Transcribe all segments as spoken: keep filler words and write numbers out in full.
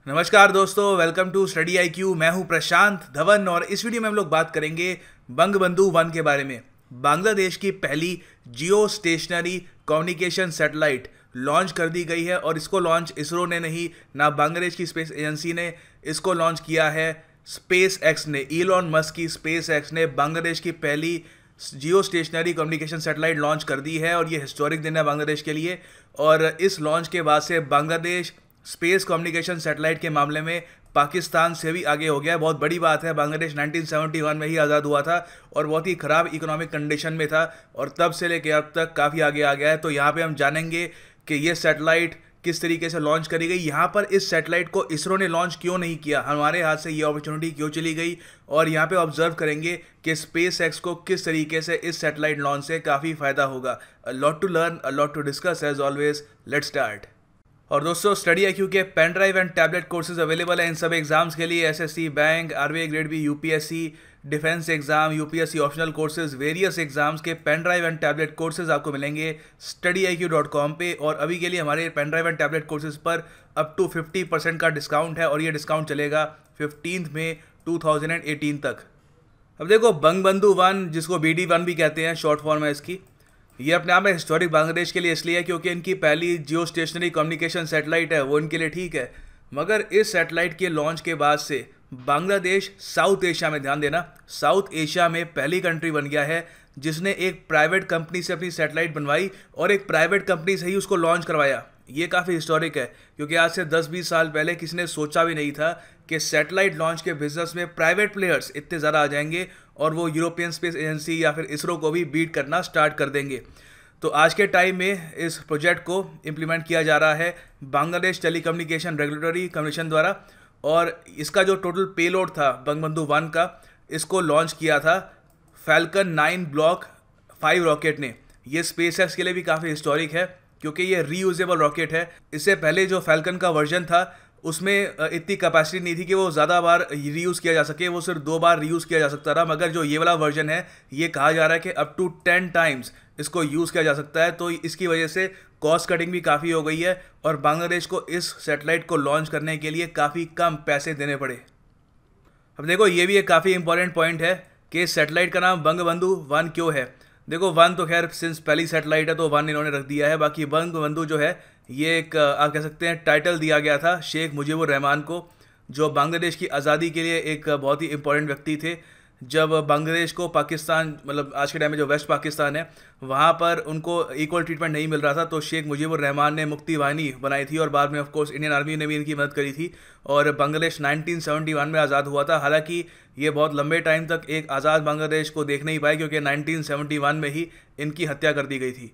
नमस्कार दोस्तों, welcome to Study IQ क्यू। मैं हूं प्रशांत धवन और इस वीडियो में हम लोग बात करेंगे बंगबंधु वन के बारे में। बांग्लादेश की पहली geostationary communication satellite launch कर दी गई है और इसको लॉन्च इसरो ने नहीं, ना बांग्लादेश की स्पेस एजेंसी ने इसको लॉन्च किया है, स्पेस एक्स ने, इलॉन मस्क की स्पेस एक्स ने बांग्लादेश की पहली geostationary communication satellite launch कर दी है और ये हिस्टोरिक दिन है बांग्लादेश के लिए। और इस लॉन्च के बाद से बांग्लादेश स्पेस कम्युनिकेशन सैटेलाइट के मामले में पाकिस्तान से भी आगे हो गया है। बहुत बड़ी बात है। बांग्लादेश नाइनटीन सेवेंटी वन में ही आज़ाद हुआ था और बहुत ही ख़राब इकोनॉमिक कंडीशन में था और तब से लेकर अब तक काफ़ी आगे आ गया है। तो यहाँ पे हम जानेंगे कि ये सैटेलाइट किस तरीके से लॉन्च करी गई, यहाँ पर इस सैटेलाइट को इसरो ने लॉन्च क्यों नहीं किया, हमारे हाथ से ये अपॉर्चुनिटी क्यों चली गई, और यहाँ पे ऑब्जर्व करेंगे कि स्पेस एक्स को किस तरीके से इस सैटेलाइट लॉन्च से काफ़ी फ़ायदा होगा। A lot to learn, a lot to discuss as always. Let's start. और दोस्तों, स्टडी आई क्यू के pen drive and tablet courses available हैं इन सब एग्जाम्स के लिए। SSC, bank, RBI grade B, UPSC defence exam, UPSC optional courses, various exams के pen drive and tablet courses आपको मिलेंगे स्टडी आई क्यू डॉट कॉम पे। और अभी के लिए हमारे pen drive and tablet courses पर अप टू फिफ्टी परसेंट का डिस्काउंट है और ये डिस्काउंट चलेगा fifteenth May two thousand eighteen तक। अब देखो, बंगबंधु वन, जिसको बी डी वन भी कहते हैं, शॉर्ट फॉर्म है इसकी, ये अपने आप में हिस्टोरिक बांग्लादेश के लिए इसलिए है क्योंकि इनकी पहली जियो स्टेशनरी कम्युनिकेशन सैटेलाइट है, वो इनके लिए ठीक है। मगर इस सैटेलाइट के लॉन्च के बाद से बांग्लादेश साउथ एशिया में, ध्यान देना, साउथ एशिया में पहली कंट्री बन गया है जिसने एक प्राइवेट कंपनी से अपनी सैटेलाइट बनवाई और एक प्राइवेट कंपनी से ही उसको लॉन्च करवाया। ये काफ़ी हिस्टोरिक है क्योंकि आज से दस बीस साल पहले किसी ने सोचा भी नहीं था कि सैटेलाइट लॉन्च के बिजनेस में प्राइवेट प्लेयर्स इतने ज़्यादा आ जाएंगे और वो यूरोपियन स्पेस एजेंसी या फिर इसरो को भी बीट करना स्टार्ट कर देंगे। तो आज के टाइम में इस प्रोजेक्ट को इम्प्लीमेंट किया जा रहा है बांग्लादेश टेलीकम्युनिकेशन रेगुलेटरी कमीशन द्वारा और इसका जो टोटल पेलोड था बंगबंधु वन का, इसको लॉन्च किया था Falcon nine block five rocket ने। ये स्पेस एक्स के लिए भी काफ़ी हिस्टोरिक है क्योंकि ये रीयूजेबल रॉकेट है। इससे पहले जो फैल्कन का वर्जन था उसमें इतनी कैपेसिटी नहीं थी कि वो ज़्यादा बार रीयूज़ किया जा सके, वो सिर्फ दो बार रीयूज़ किया जा सकता था। मगर जो ये वाला वर्जन है, ये कहा जा रहा है कि अप टू टेन टाइम्स इसको यूज़ किया जा सकता है। तो इसकी वजह से कॉस्ट कटिंग भी काफ़ी हो गई है और बांग्लादेश को इस सैटेलाइट को लॉन्च करने के लिए काफ़ी कम पैसे देने पड़े। अब देखो, ये भी एक काफ़ी इंपॉर्टेंट पॉइंट है कि इस सैटेलाइट का नाम बंगबंधु वन क्यों है। देखो, वन तो खैर सिंस पहली सैटेलाइट है तो वन इन्होंने रख दिया है। बाकी बंगबंधु जो है, ये एक आप कह सकते हैं टाइटल दिया गया था शेख मुजीबुर रहमान को, जो बांग्लादेश की आज़ादी के लिए एक बहुत ही इंपॉर्टेंट व्यक्ति थे। जब बांग्लादेश को पाकिस्तान, मतलब आज के टाइम में जो वेस्ट पाकिस्तान है, वहाँ पर उनको इक्वल ट्रीटमेंट नहीं मिल रहा था, तो शेख मुजीबुर रहमान ने मुक्ति वाहिनी बनाई थी और बाद में ऑफ कोर्स इंडियन आर्मी ने भी इनकी मदद करी थी और बांग्लादेश नाइनटीन सेवेंटी वन में आज़ाद हुआ था। हालांकि ये बहुत लंबे टाइम तक एक आज़ाद बांग्लादेश को देख नहीं पाए क्योंकि नाइनटीन सेवेंटी वन में ही इनकी हत्या कर दी गई थी।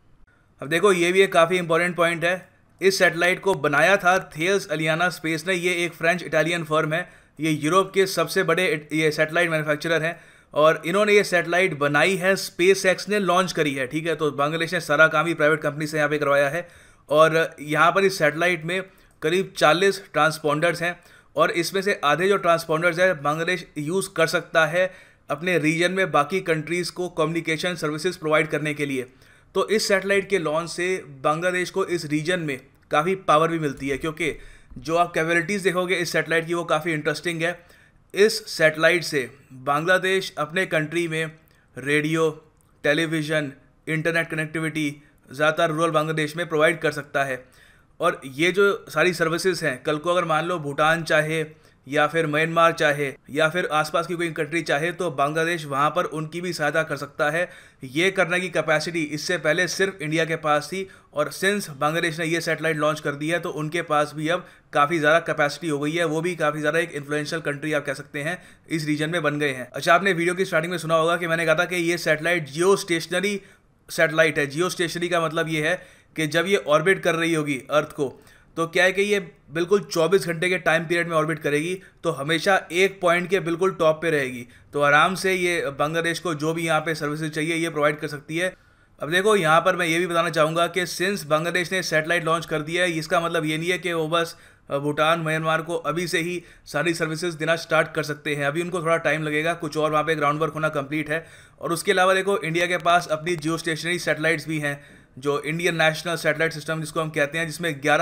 अब देखो, ये भी एक काफ़ी इंपॉर्टेंट पॉइंट है। इस सैटेलाइट को बनाया था थेल्स अलियाना स्पेस ने। ये एक फ्रेंच इटालियन फर्म है, ये यूरोप के सबसे बड़े ये सैटेलाइट मैन्युफैक्चरर हैं और इन्होंने ये सैटेलाइट बनाई है, स्पेस एक्स ने लॉन्च करी है, ठीक है। तो बांग्लादेश ने सारा काम ही प्राइवेट कंपनी से यहाँ पे करवाया है और यहाँ पर इस सैटेलाइट में करीब चालीस ट्रांसपॉन्डर्स हैं और इसमें से आधे जो ट्रांसपॉन्डर्स हैं बांग्लादेश यूज़ कर सकता है अपने रीजन में बाकी कंट्रीज़ को कम्युनिकेशन सर्विसेज प्रोवाइड करने के लिए। तो इस सैटेलाइट के लॉन्च से बांग्लादेश को इस रीजन में काफ़ी पावर भी मिलती है क्योंकि जो आप कैपेबिलिटीज़ देखोगे इस सैटेलाइट की वो काफ़ी इंटरेस्टिंग है। इस सैटेलाइट से बांग्लादेश अपने कंट्री में रेडियो, टेलीविज़न, इंटरनेट कनेक्टिविटी ज़्यादातर रूरल बांग्लादेश में प्रोवाइड कर सकता है। और ये जो सारी सर्विसेज हैं, कल को अगर मान लो भूटान चाहे या फिर म्यांमार चाहे या फिर आसपास की कोई कंट्री चाहे तो बांग्लादेश वहाँ पर उनकी भी सहायता कर सकता है। ये करने की कैपेसिटी इससे पहले सिर्फ इंडिया के पास थी और सिंस बांग्लादेश ने ये सैटेलाइट लॉन्च कर दी है तो उनके पास भी अब काफ़ी ज़्यादा कैपेसिटी हो गई है। वो भी काफ़ी ज़्यादा एक इन्फ्लुएंशियल कंट्री आप कह सकते हैं इस रीजन में बन गए हैं। अच्छा, आपने वीडियो की स्टार्टिंग में सुना होगा कि मैंने कहा था कि ये सैटेलाइट जियो स्टेशनरी सैटेलाइट है। जियो स्टेशनरी का मतलब ये है कि जब ये ऑर्बिट कर रही होगी अर्थ को, तो क्या है कि ये बिल्कुल चौबीस घंटे के टाइम पीरियड में ऑर्बिट करेगी, तो हमेशा एक पॉइंट के बिल्कुल टॉप पे रहेगी। तो आराम से ये बांग्लादेश को जो भी यहाँ पे सर्विसेज चाहिए ये प्रोवाइड कर सकती है। अब देखो, यहाँ पर मैं ये भी बताना चाहूँगा कि सिंस बांग्लादेश ने सैटेलाइट लॉन्च कर दिया है, इसका मतलब ये नहीं है कि वो बस भूटान, म्यांमार को अभी से ही सारी सर्विसेज देना स्टार्ट कर सकते हैं। अभी उनको थोड़ा टाइम लगेगा, कुछ और वहाँ पे ग्राउंड वर्क होना कंप्लीट है। और उसके अलावा देखो, इंडिया के पास अपनी जियो स्टेशनरी सैटेलाइट्स भी हैं, जो इंडियन नेशनल सैटेलाइट सिस्टम जिसको हम कहते हैं, जिसमें ग्यारह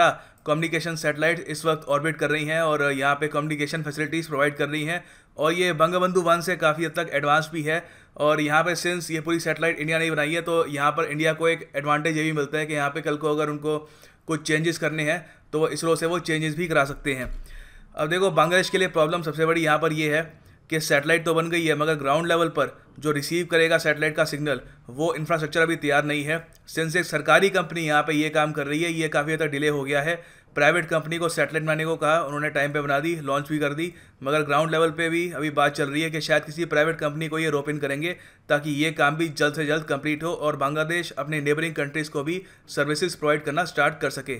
कम्युनिकेशन सैटेलाइट इस वक्त ऑर्बिट कर रही हैं और यहाँ पे कम्युनिकेशन फैसिलिटीज़ प्रोवाइड कर रही हैं। और ये बंगबंधु वन से काफ़ी हद तक एडवांस भी है। और यहाँ पे सिंस ये पूरी सैटेलाइट इंडिया ने बनाई है तो यहाँ पर इंडिया को एक एडवांटेज ये भी मिलता है कि यहाँ पे कल को अगर उनको कुछ चेंजेस करने हैं तो वो इसरो से वो चेंजेस भी करा सकते हैं। अब देखो बांग्लादेश के लिए प्रॉब्लम सबसे बड़ी यहाँ पर ये है कि सैटेलाइट तो बन गई है मगर ग्राउंड लेवल पर जो रिसीव करेगा सैटेलाइट का सिग्नल वो इंफ्रास्ट्रक्चर अभी तैयार नहीं है। सिंस एक सरकारी कंपनी यहाँ पे ये काम कर रही है, ये काफ़ी हद तक डिले हो गया है। प्राइवेट कंपनी को सैटेलाइट बनाने को कहा, उन्होंने टाइम पे बना दी, लॉन्च भी कर दी, मगर ग्राउंड लेवल पे भी अभी बात चल रही है कि शायद किसी प्राइवेट कंपनी को ये रोप इन करेंगे ताकि ये काम भी जल्द से जल्द कंप्लीट हो और बांग्लादेश अपने नेबरिंग कंट्रीज़ को भी सर्विसेज प्रोवाइड करना स्टार्ट कर सके।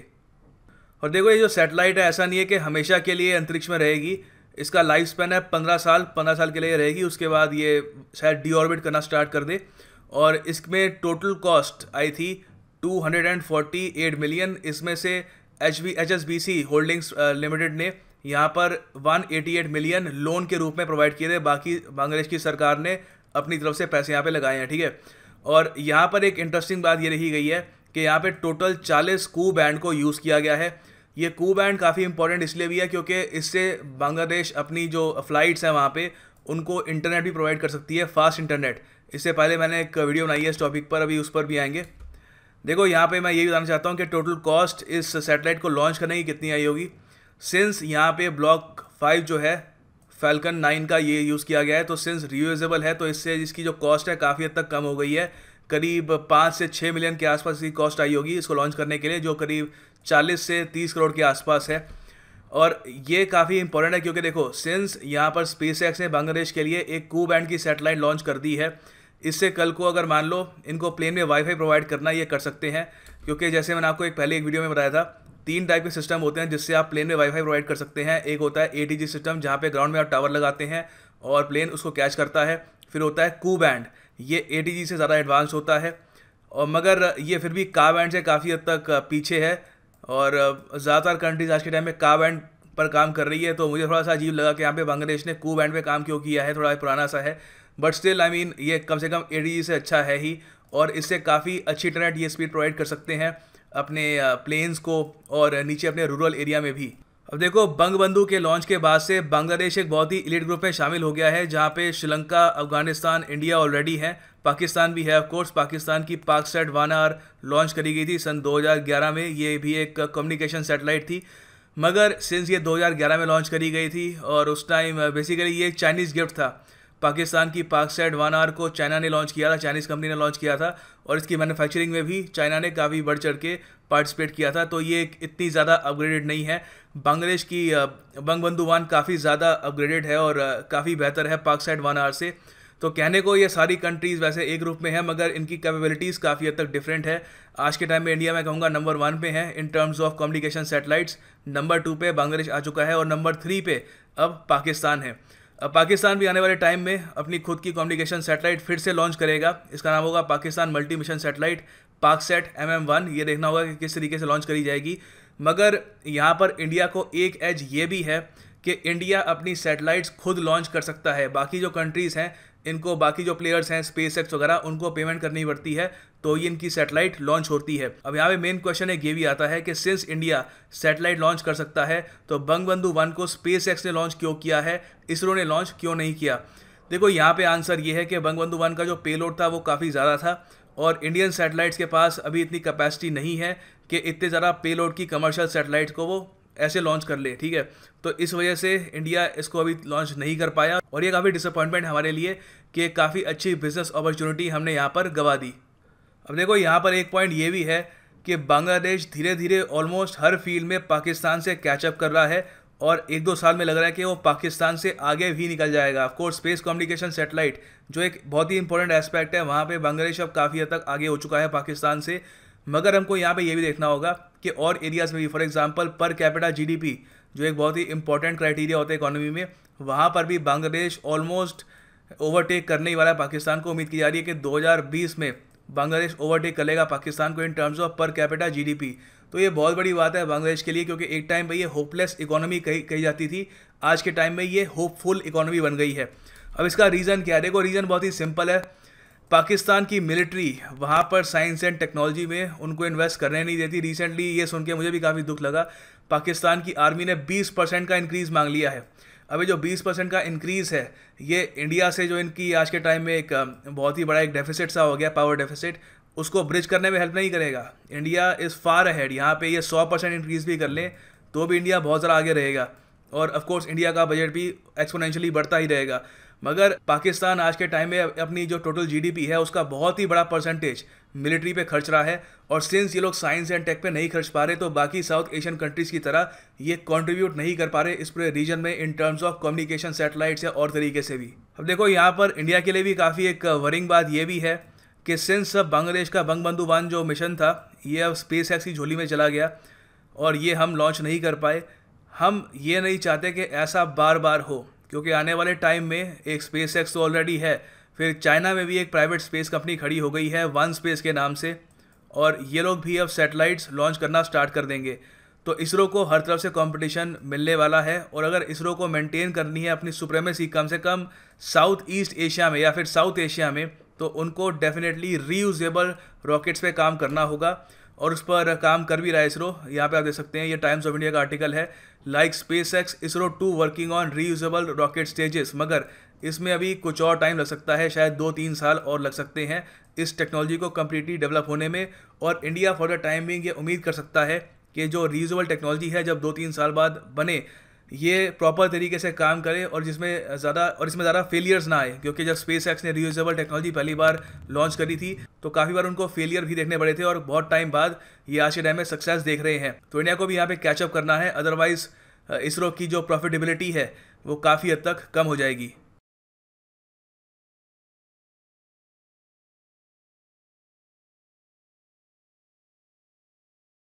और देखो ये जो सैटेलाइट है ऐसा नहीं है कि हमेशा के लिए अंतरिक्ष में रहेगी, इसका लाइफ स्पैन है पंद्रह साल पंद्रह साल के लिए रहेगी, उसके बाद ये शायद डी ऑर्बिट करना स्टार्ट कर दे। और इसमें टोटल कॉस्ट आई थी two hundred forty eight million, इसमें से H B H S B C holdings limited ने यहाँ पर one eighty eight million loan के रूप में प्रोवाइड किए थे, बाकी बांग्लादेश की सरकार ने अपनी तरफ से पैसे यहाँ पे लगाए हैं, ठीक है। और यहाँ पर एक इंटरेस्टिंग बात ये रही गई है कि यहाँ पे टोटल चालीस कू बैंड को यूज़ किया गया है। ये कू बैंड काफ़ी इंपॉर्टेंट इसलिए भी है क्योंकि इससे बांग्लादेश अपनी जो फ्लाइट्स हैं वहाँ पे उनको इंटरनेट भी प्रोवाइड कर सकती है, फास्ट इंटरनेट। इससे पहले मैंने एक वीडियो बनाई है इस टॉपिक पर, अभी उस पर भी आएंगे। देखो यहाँ पे मैं ये बताना चाहता हूँ कि टोटल कॉस्ट इस सैटेलाइट को लॉन्च करने की कितनी आई होगी। सिंस यहाँ पे ब्लॉक फाइव जो है फैल्कन नाइन का ये यूज़ किया गया है तो सिंस रीयूजेबल है तो इससे इसकी जो कॉस्ट है काफ़ी हद तक कम हो गई है। करीब पाँच से छः मिलियन के आसपास इसकी कॉस्ट आई होगी इसको लॉन्च करने के लिए, जो करीब चालीस से तीस करोड़ के आसपास है। और ये काफ़ी इंपॉर्टेंट है क्योंकि देखो सिंस यहाँ पर स्पेस एक्स ने बांग्लादेश के लिए एक कू बैंड की सैटेलाइट लॉन्च कर दी है, इससे कल को अगर मान लो इनको प्लेन में वाईफाई प्रोवाइड करना ये कर सकते हैं। क्योंकि जैसे मैंने आपको एक पहले एक वीडियो में बताया था तीन टाइप के सिस्टम होते हैं जिससे आप प्लेन में वाईफाई प्रोवाइड कर सकते हैं। एक होता है ए टी जी सिस्टम जहाँ पे ग्राउंड में आप टावर लगाते हैं और प्लेन उसको कैच करता है। फिर होता है कू बैंड, ये ए टी जी से ज़्यादा एडवांस होता है और मगर ये फिर भी का बैंड से काफ़ी हद तक पीछे है और ज़्यादातर कंट्रीज आज के टाइम में का बैंड पर काम कर रही है। तो मुझे थोड़ा सा अजीब लगा कि यहाँ पे बांग्लादेश ने कू बैंड पे काम क्यों किया है, थोड़ा पुराना सा है। बट स्टिल आई मीन ये कम से कम ए टी जी से अच्छा है ही और इससे काफ़ी अच्छी इंटरनेट ये स्पीड प्रोवाइड कर सकते हैं अपने प्लेन्स को और नीचे अपने रूरल एरिया में भी। अब देखो बंगबंधु के लॉन्च के बाद से बांग्लादेश एक बहुत ही इलीट ग्रुप में शामिल हो गया है जहाँ पे श्रीलंका, अफगानिस्तान, इंडिया ऑलरेडी है, पाकिस्तान भी है। ऑफ कोर्स पाकिस्तान की पाकसैट वन आर लॉन्च करी गई थी सन दो हज़ार ग्यारह में, ये भी एक कम्युनिकेशन सैटेलाइट थी। मगर सिंस ये दो हज़ार ग्यारह में लॉन्च करी गई थी और उस टाइम बेसिकली ये एक चाइनीज़ गिफ्ट था। पाकिस्तान की पाकसैट वन आर को चाइना ने लॉन्च किया था, चाइनीज़ कंपनी ने लॉन्च किया था और इसकी मैन्युफैक्चरिंग में भी चाइना ने काफ़ी बढ़ चढ़ के पार्टिसिपेट किया था। तो ये इतनी ज़्यादा अपग्रेडेड नहीं है। बांग्लादेश की बंगबंधु वन काफ़ी ज़्यादा अपग्रेडेड है और काफ़ी बेहतर है पाकसैट वन आर से। तो कहने को ये सारी कंट्रीज़ वैसे एक ग्रुप में है मगर इनकी कैपेबिलिटीज़ काफ़ी हद तक डिफरेंट है। आज के टाइम में इंडिया में कहूँगा नंबर वन पे है in terms of communication satellites, number two पे बांग्लादेश आ चुका है और नंबर थ्री पे अब पाकिस्तान है। अब पाकिस्तान भी आने वाले टाइम में अपनी खुद की कम्युनिकेशन सैटेलाइट फिर से लॉन्च करेगा, इसका नाम होगा Pakistan multi mission satellite Paksat M M one. ये देखना होगा कि किस तरीके से लॉन्च करी जाएगी। मगर यहाँ पर इंडिया को एक एज ये भी है कि इंडिया अपनी सैटेलाइट्स खुद लॉन्च कर सकता है। बाकी जो कंट्रीज़ हैं इनको, बाकी जो प्लेयर्स हैं स्पेस एक्स वगैरह, उनको पेमेंट करनी पड़ती है तो ये इनकी सैटेलाइट लॉन्च होती है। अब यहाँ पे मेन क्वेश्चन एक ये भी आता है कि सिंस इंडिया सैटेलाइट लॉन्च कर सकता है तो बंगबंधु वन को स्पेस एक्स ने लॉन्च क्यों किया है, इसरो ने लॉन्च क्यों नहीं किया। देखो यहाँ पे आंसर ये है कि बंगबंधु वन का जो पेलोड था वो काफ़ी ज़्यादा था और इंडियन सैटेलाइट्स के पास अभी इतनी कैपेसिटी नहीं है कि इतने ज़्यादा पेलोड की कमर्शियल सैटेलाइट्स को वो ऐसे लॉन्च कर ले, ठीक है। तो इस वजह से इंडिया इसको अभी लॉन्च नहीं कर पाया और ये काफ़ी डिसअपॉइंटमेंट हमारे लिए कि काफ़ी अच्छी बिजनेस अपॉर्चुनिटी हमने यहाँ पर गंवा दी। अब देखो यहाँ पर एक पॉइंट ये भी है कि बांग्लादेश धीरे धीरे ऑलमोस्ट हर फील्ड में पाकिस्तान से कैचअप कर रहा है और एक दो साल में लग रहा है कि वो पाकिस्तान से आगे भी निकल जाएगा। Of course space communication satellite जो एक बहुत ही इंपॉर्टेंट एस्पेक्ट है, वहाँ पे बांग्लादेश अब काफ़ी हद तक आगे हो चुका है पाकिस्तान से। मगर हमको यहाँ पे ये भी देखना होगा कि और एरियाज़ में भी, for example per capita GDP जो एक बहुत ही इंपॉर्टेंट क्राइटेरिया होता है इकोनॉमी में, वहाँ पर भी बांग्लादेश ऑलमोस्ट ओवरटेक करने ही वाला है पाकिस्तान को। उम्मीद की जा रही है कि दो हज़ार बीस में बांग्लादेश ओवरटेक करेगा पाकिस्तान को in terms of per capita GDP. तो ये बहुत बड़ी बात है बांग्लादेश के लिए क्योंकि एक टाइम पे ये होपलेस इकोनॉमी कही कही जाती थी, आज के टाइम में ये होपफुल इकोनॉमी बन गई है। अब इसका रीज़न क्या है? देखो रीज़न बहुत ही सिंपल है। पाकिस्तान की मिलिट्री वहाँ पर साइंस एंड टेक्नोलॉजी में उनको इन्वेस्ट करने नहीं देती। रिसेंटली ये सुन के मुझे भी काफ़ी दुख लगा, पाकिस्तान की आर्मी ने बीस परसेंट का इंक्रीज़ मांग लिया है। अभी जो बीस परसेंट का इंक्रीज़ है ये इंडिया से जो इनकी आज के टाइम में एक बहुत ही बड़ा एक डेफिसिट सा हो गया, पावर डेफिसिट, उसको ब्रिज करने में हेल्प नहीं करेगा। India is far ahead. यहाँ पे ये सौ परसेंट इंक्रीज़ भी कर लें तो भी इंडिया बहुत ज़्यादा आगे रहेगा और ऑफ कोर्स इंडिया का बजट भी एक्सपोनेंशियली बढ़ता ही रहेगा। मगर पाकिस्तान आज के टाइम में अपनी जो टोटल जीडीपी है उसका बहुत ही बड़ा परसेंटेज मिलिट्री पे खर्च रहा है और सिंस ये लोग साइंस एंड टेक पे नहीं खर्च पा रहे तो बाकी साउथ एशियन कंट्रीज़ की तरह ये कंट्रीब्यूट नहीं कर पा रहे इस पूरे रीजन में in terms of communication satellites या और तरीके से भी। अब देखो यहाँ पर इंडिया के लिए भी काफ़ी एक वरिंग बात ये भी है कि सिंस अब बांग्लादेश का बंगबंधु वन जो मिशन था ये अब स्पेस एक्स की झोली में चला गया और ये हम लॉन्च नहीं कर पाए। हम ये नहीं चाहते कि ऐसा बार बार हो, क्योंकि आने वाले टाइम में एक स्पेस एक्स तो ऑलरेडी है, फिर चाइना में भी एक प्राइवेट स्पेस कंपनी खड़ी हो गई है वन स्पेस के नाम से और ये लोग भी अब सैटेलाइट्स लॉन्च करना स्टार्ट कर देंगे। तो इसरो को हर तरफ से कंपटीशन मिलने वाला है और अगर इसरो को मेंटेन करनी है अपनी सुप्रीमेसी कम से कम साउथ ईस्ट एशिया में या फिर साउथ एशिया में, तो उनको डेफिनेटली रीयूजेबल रॉकेट्स पे काम करना होगा और उस पर काम कर भी रहा है इसरो। यहाँ पे आप देख सकते हैं ये टाइम्स ऑफ इंडिया का आर्टिकल है, like SpaceX ISRO too working on reusable rocket stages. मगर इसमें अभी कुछ और टाइम लग सकता है, शायद दो तीन साल और लग सकते हैं इस टेक्नोलॉजी को कम्प्लीटली डेवलप होने में और India for the time being ये उम्मीद कर सकता है कि जो रीयूजेबल टेक्नोलॉजी है जब दो तीन साल बाद बने ये प्रॉपर तरीके से काम करे और जिसमें ज़्यादा और इसमें ज़्यादा फेलियर्स ना आए, क्योंकि जब स्पेस एक्स ने रीयूजेबल टेक्नोलॉजी पहली बार लॉन्च करी थी तो काफ़ी बार उनको फेलियर भी देखने पड़े थे और बहुत टाइम बाद ये आज के टाइम में सक्सेस देख रहे हैं। तो इंडिया को भी यहाँ पे कैचअप करना है, अदरवाइज़ इसरो की जो प्रॉफिटेबिलिटी है वो काफ़ी हद तक कम हो जाएगी।